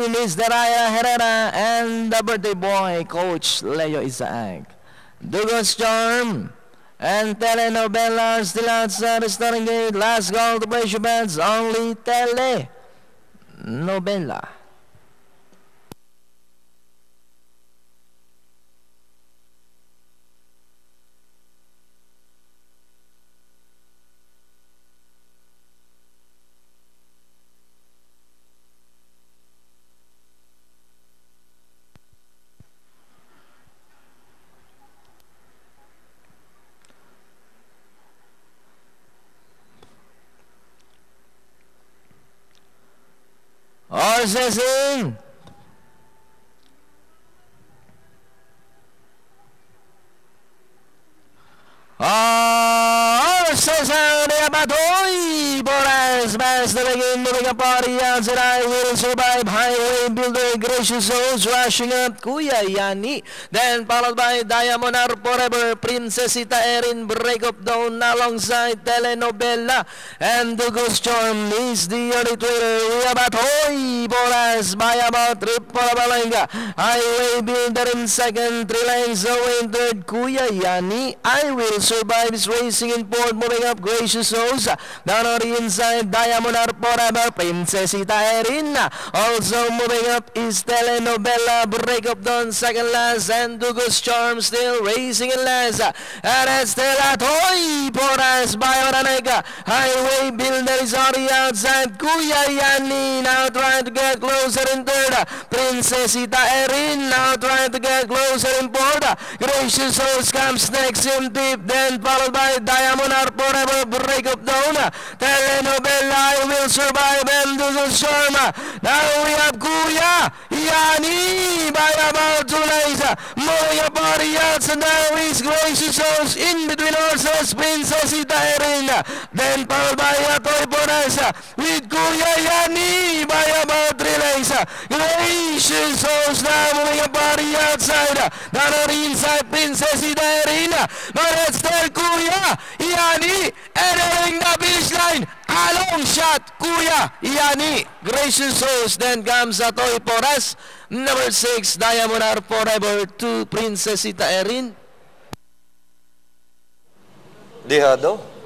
Miss Daraya Herrera, and the birthday boy, Coach Leo Isaac. Dugos Charm and Telenovela still outside the starting gate. Last call to place your bets, only Telenovela. Horses in. Horses out there, Batoy. Boras, Bass, the begin, moving a party outside. I will survive. Highway Builder, Gracious Souls, rushing up. Kuya Yani. Then followed by Diamond Are Forever, Princesita Erin, Break Up Down alongside Telenovela. And Dugos Charm is the early twitter. Batoy. Boras, by about Triple Balenga. Highway Builder in second. 3 lengths away in third. Kuya Yani. I will survive is racing in fourth, moving up Gracious Souls. Down on the inside, Diamond Are Forever, Princesita Erin. Also moving up is Telenovela, Break Up Down second last, and Dugos Charm still racing in last. And it's Telatoy Poras by Oranega. Highway Builder is on the outside. Kuya Yani now trying to get closer in third. Princesita Erin now trying to get closer in fourth. Gracious Souls comes next in fifth, then followed by Diamond Are Forever, Break Up Down. Telenovela, I Will Survive, and Dugos Charm. Now we have Kuya Yani by about 2 lengths. Moving a party outs, and now is Gracious Souls in between horses, Princesita Erin. Then followed by Atoy Poras with Kuya Yani by about 3 lengths. Gracious Souls now moving a party outside. Down on the inside, Princesita Erin. But it's still Kuya Yani entering the finish line. A long shot, Kuya Yani. Gracious Souls, then comes Atoy Poras. Number 6, Diamond Are Forever, 2, Princesita Erin. Dejado.